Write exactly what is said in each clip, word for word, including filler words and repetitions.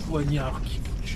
poignard qui bouge.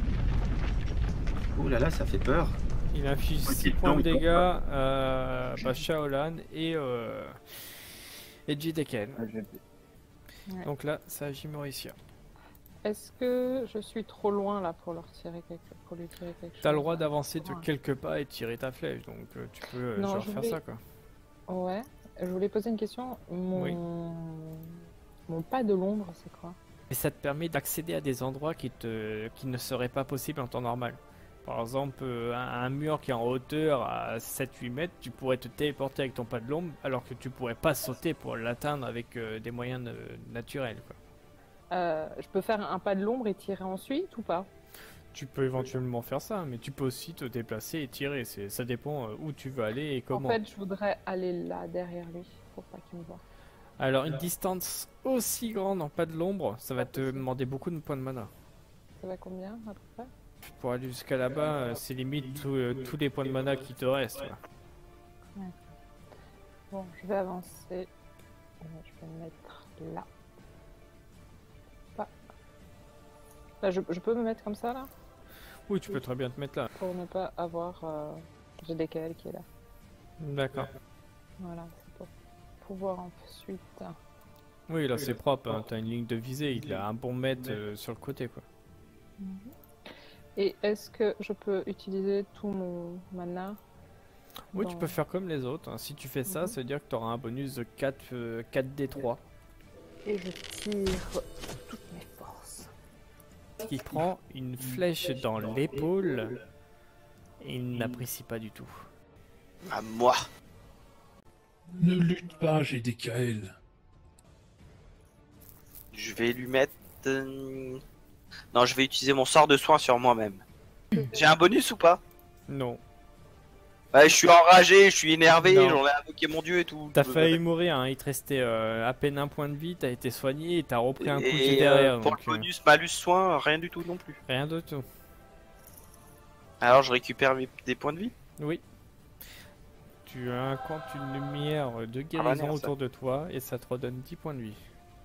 Ouh là là, ça fait peur. Il inflige Ouais, six il points de tombe, il tombe, dégâts quoi. à bah, Shaolan et, euh, et Jideken. Ah, je- Ouais. Donc là, ça agit Mauricia. Est-ce que je suis trop loin là pour leur tirer quelque... pour lui tirer quelque chose? T'as le droit d'avancer de Ouais. quelques pas et tirer ta flèche, donc euh, tu peux euh, Non, genre je faire voulais- ça quoi. Ouais. Je voulais poser une question. Mon, Oui. mon pas de l'ombre, c'est quoi? Et ça te permet d'accéder à des endroits qui, te... qui ne seraient pas possibles en temps normal. Par exemple, euh, un, un mur qui est en hauteur à sept huit mètres, tu pourrais te téléporter avec ton pas de l'ombre, alors que tu pourrais pas sauter pour l'atteindre avec euh, des moyens euh, naturels. Quoi. Euh, je peux faire un pas de l'ombre et tirer ensuite ou pas? Tu peux éventuellement faire ça, mais tu peux aussi te déplacer et tirer. C'est, ça dépend euh, où tu veux aller et comment. En fait, je voudrais aller là derrière lui pour pas qu'il me voie. Alors, une distance aussi grande en pas de l'ombre, ça va te demander beaucoup de points de mana. Ça va combien à peu près? Pour aller jusqu'à là-bas, euh, c'est limite tout, euh, tous les points de mana qui te restent. quoi. Bon, je vais avancer. Euh, Je vais me mettre là. Pas. Là, je, je peux me mettre comme ça là Oui, tu peux très bien te mettre là. pour ne pas avoir euh, G D K L qui est là. D'accord. Voilà, c'est pour pouvoir ensuite. Oui, là c'est propre, hein. T'as une ligne de visée, il a un bon mètre euh, sur le côté quoi. Et est-ce que je peux utiliser tout mon mana? Oui, dans- tu peux faire comme les autres, hein. Si tu fais ça, Mhm. ça veut dire que tu auras un bonus de quatre, euh, quatre D trois. Et je tire toutes mes forces. Qui prend une flèche dans l'épaule et il n'apprécie pas du tout. À moi. Ne lutte pas, G D K L. Je vais lui mettre... euh, Non, je vais utiliser mon sort de soin sur moi-même. J'ai un bonus ou pas? Non. Ouais, je suis enragé, je suis énervé, Non. j'en ai invoqué mon dieu et tout. T'as Je- failli mourir, hein. Il te restait euh, à peine un point de vie, t'as été soigné et t'as repris un coup de Et jet derrière. euh, pour donc, le euh, bonus malus soin, rien du tout non plus. rien de tout. Alors je récupère mes- des points de vie. Oui. Tu incantes une lumière de Ah, guérison merde, ça. autour de toi et ça te redonne dix points de vie.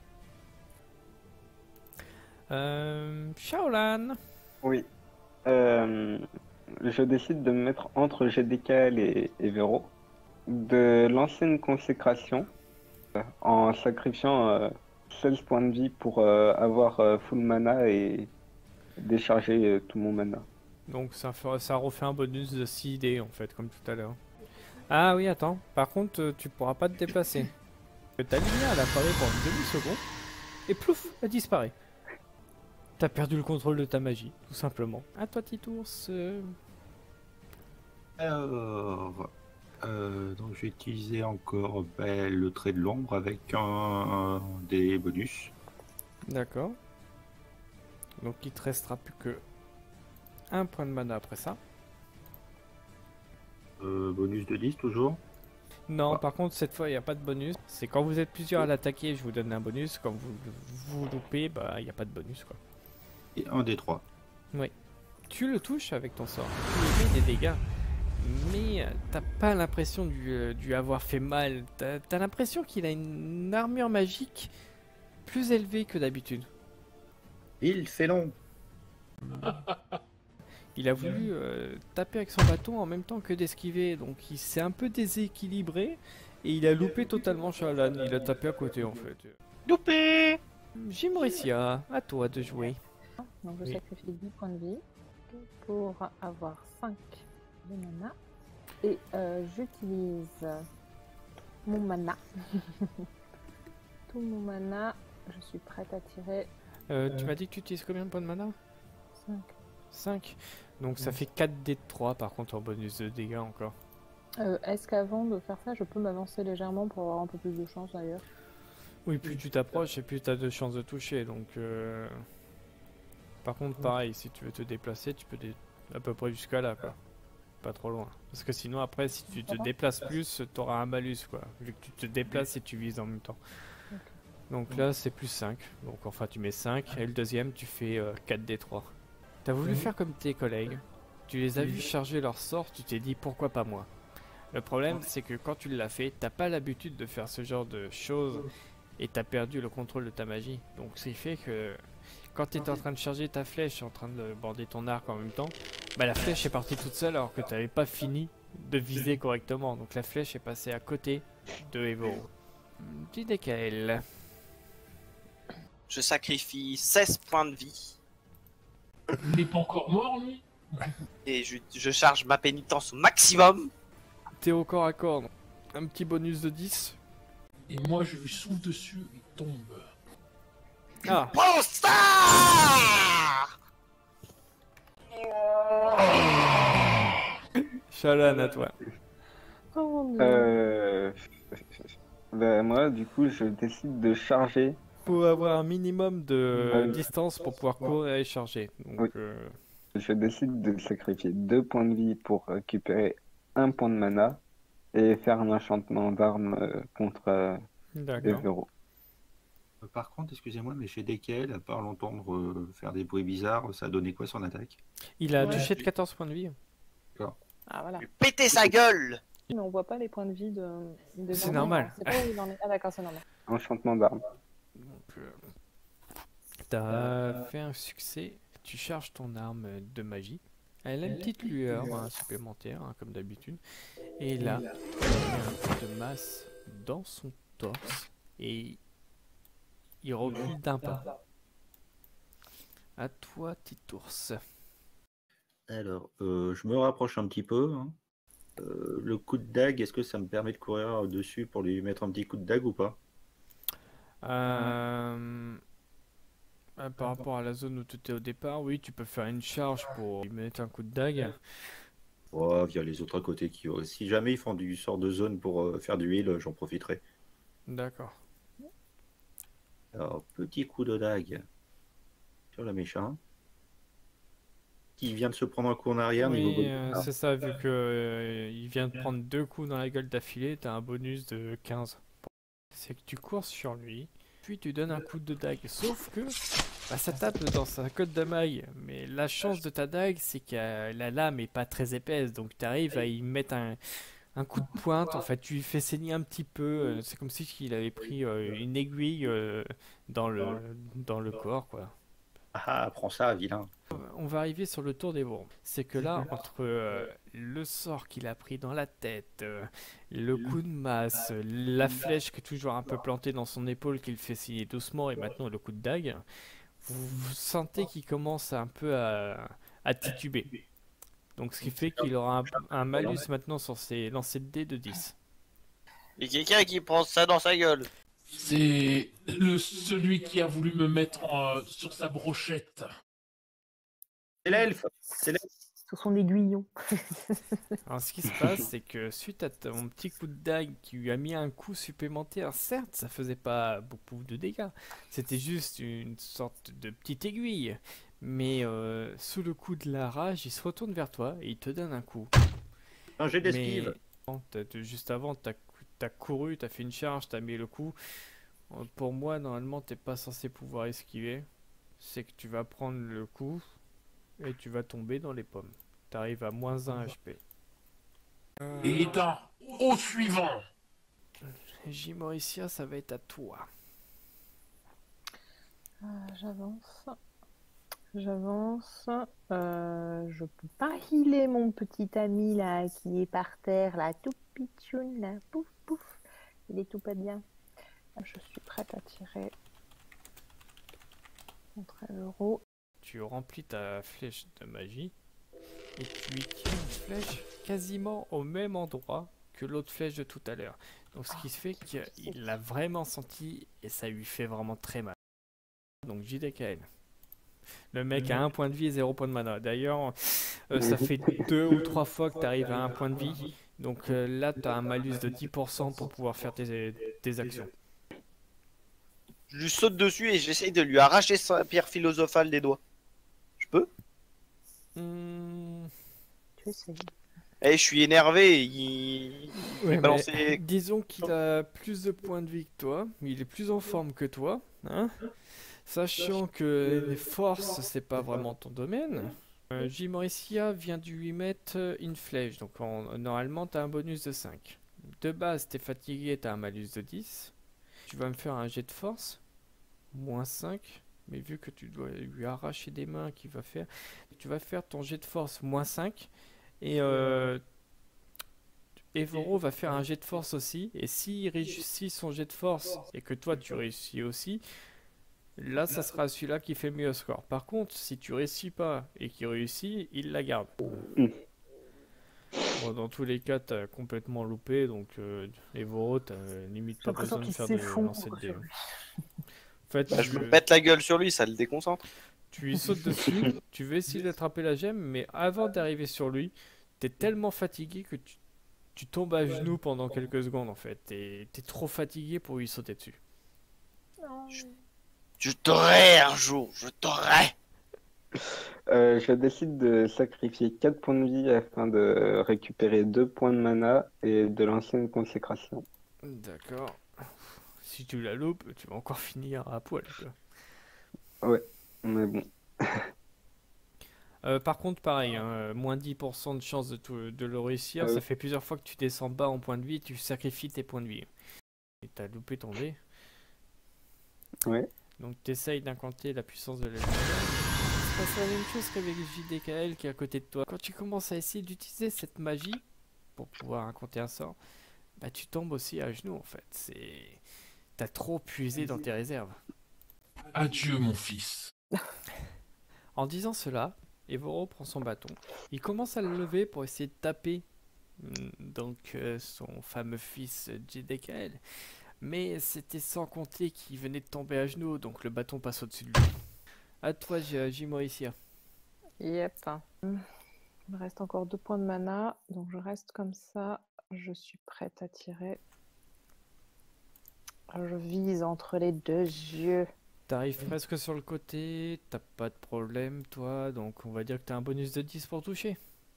Euh, Shaolan. Oui. Euh, je décide de me mettre entre G D K L et, et Vero, de lancer une consécration euh, en sacrifiant euh, seize points de vie pour euh, avoir euh, full mana et décharger euh, tout mon mana. Donc ça, fera- ça refait un bonus de six dés en fait, comme tout à l'heure. Ah oui, attends. Par contre, euh, tu pourras pas te déplacer. Ta lumière, elle apparaît pendant une demi-seconde et plouf, elle disparaît. T'as perdu le contrôle de ta magie, tout simplement. À toi, Titours. euh, Alors, euh, donc je vais utiliser encore ben, le trait de l'ombre avec un, des bonus. D'accord. Donc il te restera plus que un point de mana après ça. Euh, bonus de dix toujours. Non, Ah. par contre, cette fois, il n'y a pas de bonus. C'est quand vous êtes plusieurs à l'attaquer, je vous donne un bonus. Quand vous vous loupez, bah, il n'y a pas de bonus, quoi. Et un des trois. Tu le touches avec ton sort. Tu lui mets des dégâts. Mais euh, t'as pas l'impression de lui, euh, de lui avoir fait mal. T'as t'as l'impression qu'il a une armure magique plus élevée que d'habitude. Il fait long. Il a voulu euh, taper avec son bâton en même temps que d'esquiver. Donc il s'est un peu déséquilibré. Et il a loupé totalement Shaolan. Il a tapé à côté en fait. Loupé. Jimoricia, à toi de jouer. Donc je Oui. sacrifie dix points de vie pour avoir cinq de mana. Et euh, j'utilise mon mana. Tout mon mana. Je suis prête à tirer Euh, tu m'as dit que tu utilises combien de points de mana? cinq. cinq. Donc ça fait quatre D de trois par contre en bonus de dégâts encore. Euh, Est-ce qu'avant de faire ça, je peux m'avancer légèrement pour avoir un peu plus de chance d'ailleurs? Oui, plus tu t'approches et plus tu as de chances de toucher. Donc, euh, par contre, pareil, si tu veux te déplacer, tu peux dé- à peu près jusqu'à là, quoi. Pas trop loin. Parce que sinon, après, si tu te déplaces plus, tu auras un malus, quoi. Vu que tu te déplaces et tu vises en même temps. Ok. Donc là, c'est plus cinq. Donc, enfin, tu mets cinq. Et le deuxième, tu fais euh, quatre D trois. T'as voulu faire comme tes collègues. Tu les as vus charger leur sort, tu t'es dit pourquoi pas moi. Le problème, c'est que quand tu l'as fait, t'as pas l'habitude de faire ce genre de choses et t'as perdu le contrôle de ta magie. Donc, c'est fait que quand tu étais en train de charger ta flèche, en train de border ton arc en même temps, bah la flèche est partie toute seule alors que tu n'avais pas fini de viser correctement. Donc la flèche est passée à côté de Evoro. Petit décal. Je sacrifie seize points de vie Il n'est pas encore mort, lui? et je, je charge ma pénitence au maximum. T'es au corps à corps. donc un petit bonus de dix. Et moi, je lui souffle dessus, il tombe. Ah, Prends ça! Shalan à toi. Oh mon dieu. Euh... bah, moi, du coup, je décide de charger. Faut avoir un minimum de Ouais. distance pour pouvoir courir et charger. Donc, Oui. euh, Je décide de sacrifier deux points de vie pour récupérer un point de mana et faire un enchantement d'armes euh, contre euh, d'accord. Evero. Euh, Par contre, excusez-moi, mais chez D K L, à part l'entendre euh, faire des bruits bizarres, ça a donné quoi son attaque? Il a Ouais. touché de quatorze points de vie. Ah voilà. Pétez sa gueule! Mais on voit pas les points de vie de. de C'est Bernard, normal. hein. C'est pas où il en est. Ah d'accord, c'est normal. Enchantement d'armes. Donc, euh, t'as fait un succès. Tu charges ton arme de magie. Elle a une petite lueur hein, supplémentaire, hein, comme d'habitude. Et là, il y a un coup de masse dans son torse. Et il recule d'un pas. À toi, petit ours. Alors, euh, je me rapproche un petit peu. hein. Euh, le coup de dague, est-ce que ça me permet de courir dessus pour lui mettre un petit coup de dague ou pas? Euh, euh, par rapport à la zone où tu étais au départ, oui, tu peux faire une charge pour lui mettre un coup de dague. Oh, via les autres à côté qui auraient- Si jamais ils font du sort de zone pour euh, faire du heal, j'en profiterai. D'accord. Alors, petit coup de dague sur le méchant. Qui vient de se prendre un coup en arrière niveau Oui, bonus. euh, Ah, c'est ça, vu que euh, il vient de prendre deux coups dans la gueule d'affilée, t'as un bonus de quinze. C'est que tu cours sur lui, puis tu donnes un coup de dague. Sauf que bah, ça tape dans sa cotte de maille. Mais la chance de ta dague, c'est que euh, la lame est pas très épaisse, donc tu arrives à y mettre un, un coup de pointe. En fait, tu lui fais saigner un petit peu. euh, C'est comme si il avait pris euh, une aiguille euh, dans le, dans le corps, quoi. Ah, prends ça, vilain. On va arriver sur le tour des bourgs. C'est que là, entre euh, le sort qu'il a pris dans la tête, euh, le coup de masse, euh, la flèche qui est toujours un peu plantée dans son épaule qu'il fait signer doucement et maintenant le coup de dague, vous, vous sentez qu'il commence un peu à, à tituber. Donc ce qui fait qu'il aura un, un malus maintenant sur ses lancers de dés de dix. Et quelqu'un qui prend ça dans sa gueule. C'est le celui qui a voulu me mettre en- sur sa brochette. C'est l'elfe. C'est l'elfe. Sur son aiguillon. Alors ce qui se passe, c'est que suite à ton petit coup de dague qui lui a mis un coup supplémentaire, certes, ça faisait pas beaucoup de dégâts, c'était juste une sorte de petite aiguille. Mais euh, sous le coup de la rage, il se retourne vers toi et il te donne un coup. Un jet Mais d'esquive. bon, t'as- t'as- juste avant, t'as as couru, t'as fait une charge, t'as mis le coup. Euh, Pour moi, normalement, t'es pas censé pouvoir esquiver. C'est que tu vas prendre le coup et tu vas tomber dans les pommes. T'arrives à moins un H P. Et d'un au suivant. J. Mauricia, ça va être à toi. Euh, J'avance. J'avance. Euh, je peux pas healer mon petit ami là qui est par terre là, tout pitchoun là, pouf pouf. Il est tout pas bien. Je suis prête à tirer mon treize euros. Tu remplis ta flèche de magie et tu lui tires une flèche quasiment au même endroit que l'autre flèche de tout à l'heure. Donc ce qui fait qu'il l'a vraiment senti et ça lui fait vraiment très mal. Donc J D K L. Le mec a un point de vie et zéro point de mana. D'ailleurs, euh, ça fait deux ou trois fois que tu arrives à un point de vie. Donc euh, là, tu as un malus de dix pour cent pour pouvoir faire tes, tes actions. Je lui saute dessus et j'essaye de lui arracher sa pierre philosophale des doigts. Je peux? Hmm, Tu essayes. Eh, je suis énervé. Il... il ouais, fait balancer... mais disons qu'il a plus de points de vie que toi. Il est plus en forme que toi. Hein, sachant que les forces, c'est pas vraiment ton domaine. Euh, J. Mauricia vient de lui mettre euh, une flèche. Donc en- normalement, tu as un bonus de cinq. De base, tu es fatigué, tu as un malus de dix. Tu vas me faire un jet de force. Moins cinq. mais vu que tu dois lui arracher des mains, qu'il va faire, tu vas faire ton jet de force moins cinq, et euh, Evoro va faire un jet de force aussi, et s'il réussit son jet de force, et que toi tu réussis aussi, là ça sera celui-là qui fait le meilleur score. Par contre, si tu réussis pas, et qu'il réussit, il la garde. Mm. Bon, dans tous les cas, t'as complètement loupé, donc euh, Evoro, t'as euh, limite J'ai pas l'impression besoin de qu'il faire des s'effondre lancers de dés. sur hein. lui. En fait, Bah, je tu, me pète la gueule sur lui, ça le déconcentre. tu lui sautes dessus, tu veux essayer d'attraper la gemme, mais avant d'arriver sur lui, t'es tellement fatigué que tu, tu tombes à genoux pendant quelques secondes en fait. T'es, t'es trop fatigué pour lui sauter dessus. Je t'aurai un jour, je t'aurai. Euh, je décide de sacrifier quatre points de vie afin de récupérer deux points de mana et de lancer une consécration. D'accord. Si tu la loupes, tu vas encore finir à poil. Quoi. Mais bon. Euh, par contre, pareil, hein, euh, moins dix pour cent de chance de, tout- de le réussir. Ah Ça oui. fait plusieurs fois que tu descends bas en point de vie et tu sacrifies tes points de vie. Et t'as loupé ton dé. Ouais. Donc t'essayes d'incanter la puissance de la lumière. Il se passe la même chose qu'avec J D K L qui est à côté de toi. Quand tu commences à essayer d'utiliser cette magie pour pouvoir incanter un sort, bah tu tombes aussi à genoux en fait. C'est... T'as trop puisé dans tes réserves. Adieu, mon fils. En disant cela, Evoro prend son bâton. Il commence à le lever pour essayer de taper mm, donc euh, son fameux fils J D K L. Mais c'était sans compter qu'il venait de tomber à genoux, donc le bâton passe au-dessus de lui. À toi, J. J. Mauricia. Yep. Il me reste encore deux points de mana, donc je reste comme ça. Je suis prête à tirer. Je vise entre les deux yeux. T'arrives presque sur le côté, t'as pas de problème, toi, donc on va dire que t'as un bonus de dix pour toucher.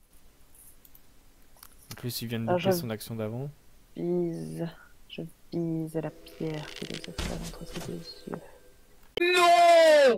En plus, il vient de Ah, louper je- son action d'avant. Vise. Je vise la pierre qui les a entre ses deux yeux. Non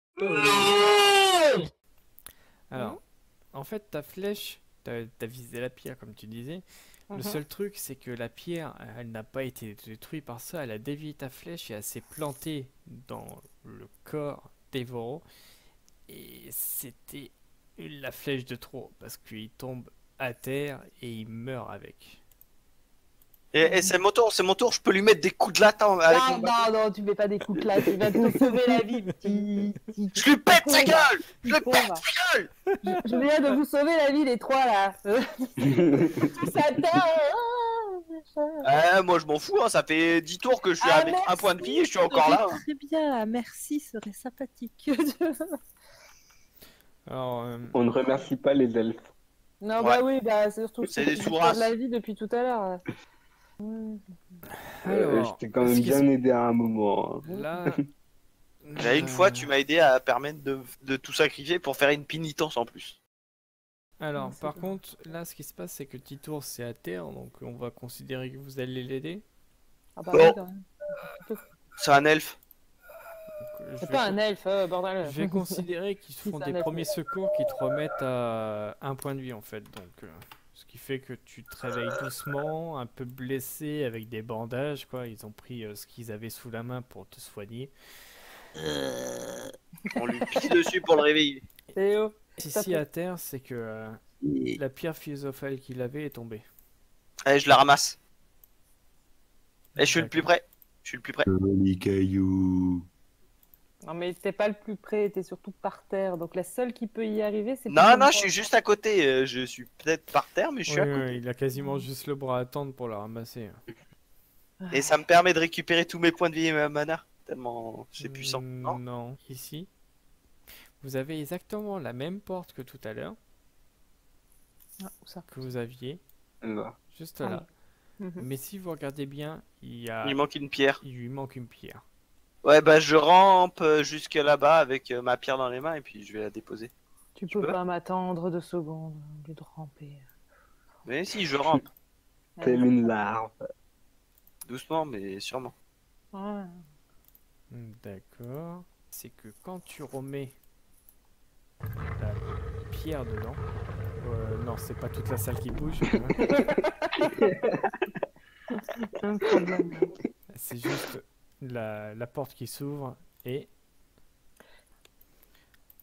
Non Alors, en fait, ta flèche, t'as t'as visé la pierre, comme tu disais. Le Mhm. seul truc, c'est que la pierre, elle n'a pas été détruite par ça, elle a dévié ta flèche et elle s'est plantée dans le corps d'Evoro. Et c'était la flèche de trop, parce qu'il tombe à terre et il meurt avec. Et, et c'est mon tour, c'est mon tour, je peux lui mettre des coups de latin avec Non, mon bâton. non, non, tu mets pas des coups de là, tu vas te sauver la vie, petit. petit- Je lui pète sa petit gueule Je lui con, pète va. sa gueule Je je viens de vous sauver la vie, les trois là. Tout ça Euh, moi je m'en fous, hein, ça fait dix tours que je suis Ah, avec un merci. point de vie et je suis encore là. hein. Très bien, merci, serait sympathique. Alors, euh, On ne remercie pas les elfes. Non, Ouais. bah oui, bah c'est surtout C'est que des tu sous-races. de la vie depuis tout à l'heure. Hmm. Euh, alors, je t'ai quand ce même qui se- bien aidé à un moment. hein. là, Là, une euh, fois, tu m'as aidé à permettre de, de tout sacrifier pour faire une pénitence en plus. Alors, c'est par bien. contre, là, ce qui se passe, c'est que Titour, c'est à terre, donc on va considérer que vous allez l'aider. Ah bah Bon. oui, quand même. C'est un elfe. Donc, je C'est vais pas con- un elfe, euh, bordel. Je vais considérer qu'ils te Si, font c'est des un elfe. premiers secours qui te remettent à un point de vie en fait. Donc, euh, ce qui fait que tu te réveilles doucement, un peu blessé avec des bandages. Quoi. Ils ont pris euh, ce qu'ils avaient sous la main pour te soigner. On lui pisse dessus pour le réveiller. Théo. Ici fait. à terre, c'est que euh, la pierre philosophale qu'il avait est tombée. Allez, je la ramasse. Et je suis le D'accord. plus près. Je suis le plus près. Joli caillou. Non mais t'es pas le plus près, t'es surtout par terre. Donc la seule qui peut y arriver, c'est... Non, plutôt non, moi. je suis juste à côté. euh, Je suis peut-être par terre, mais je suis Ouais, à côté. ouais, il a quasiment juste le bras à tendre pour la ramasser. Et ça me permet de récupérer tous mes points de vie et ma mana. Tellement c'est puissant. Mm, Non non, ici, vous avez exactement la même porte que tout à l'heure, Ah, où ça que vous aviez, Bah, juste Ah là. Mhm. Mais si vous regardez bien, il y a... Il manque une pierre. il lui manque une pierre. Ouais, bah je rampe euh, jusque là-bas avec euh, ma pierre dans les mains et puis je vais la déposer. Tu Tu peux peux pas m'attendre deux secondes, au lieu de ramper. Mais si, je rampe. telle une larve. Doucement, mais sûrement. Ouais. Hmm, D'accord. C'est que quand tu remets la pierre dedans... euh, non, c'est pas toute la salle qui bouge. hein. Un problème. C'est juste la, la porte qui s'ouvre et...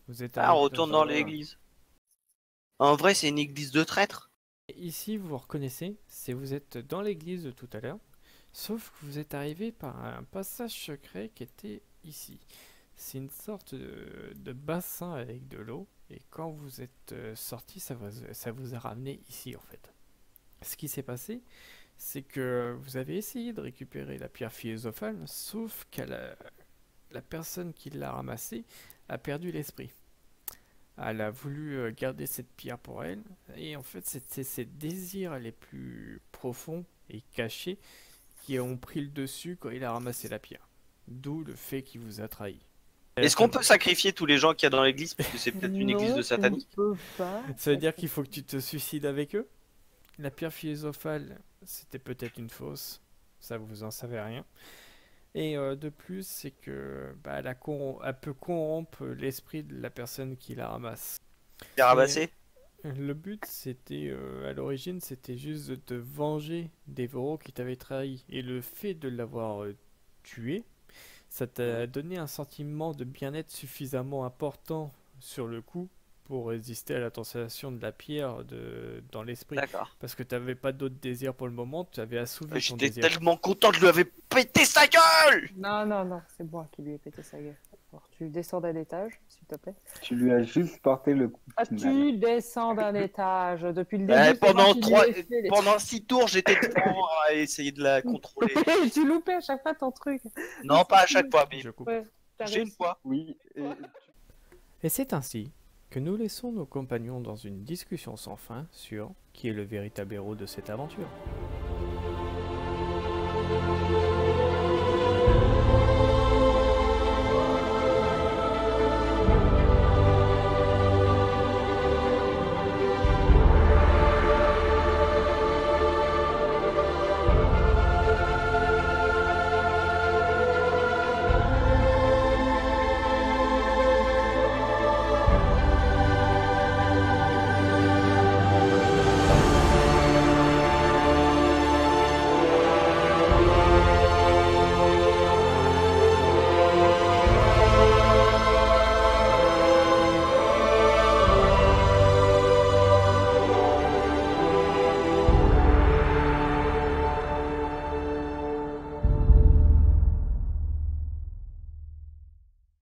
Vous êtes Ah, on arrivé retourne dans dans un- l'église. En vrai, c'est une église de traîtres. Ici, vous reconnaissez, c'est vous êtes dans l'église de tout à l'heure, sauf que vous êtes arrivé par un passage secret qui était ici. C'est une sorte de, de bassin avec de l'eau, et quand vous êtes euh, sorti, ça vous, ça vous a ramené ici en fait. Ce qui s'est passé, c'est que vous avez essayé de récupérer la pierre philosophale, sauf que la, la personne qui l'a ramassée a perdu l'esprit. Elle a voulu euh, garder cette pierre pour elle, et en fait, c'est c'est ses désirs les plus profonds et cachés qui ont pris le dessus quand il a ramassé la pierre. D'où le fait qu'il vous a trahi. Est-ce qu'on peut sacrifier tous les gens qu'il y a dans l'église? Parce que c'est peut-être une église Non, de satanique. tu ne peux pas. Ça veut dire qu'il faut que tu te suicides avec eux? La pierre philosophale, c'était peut-être une fausse, ça vous en savez rien. Et euh, de plus, c'est que bah, elle, a corrom- elle peut corrompre l'esprit de la personne qui la ramasse. Bien ramassé. Le but, c'était, euh, à l'origine, c'était juste de te venger des Voros qui t'avaient trahi. Et le fait de l'avoir euh, tué, ça t'a donné un sentiment de bien-être suffisamment important sur le coup pour résister à la tentation de la pierre de, dans l'esprit. D'accord. Parce que t'avais pas d'autre désir pour le moment, tu avais assouvi ton J'étais désir. tellement content de lui avoir pété sa gueule. Non, non, non, c'est moi qui lui ai pété sa gueule. Alors, tu descends d'un étage, s'il te plaît. Tu lui as juste porté le coup Ah, final. tu descends d'un étage. Depuis le début, Eh, c'est moi pendant qui lui trois, ai fait les- pendant six tours, j'étais devant à essayer de la contrôler. tu loupais à chaque fois ton truc. Non, pas à chaque fois, mais Je coupe. Ouais, t'as j'ai une réussi. fois. Oui, et Et c'est ainsi que nous laissons nos compagnons dans une discussion sans fin sur qui est le véritable héros de cette aventure.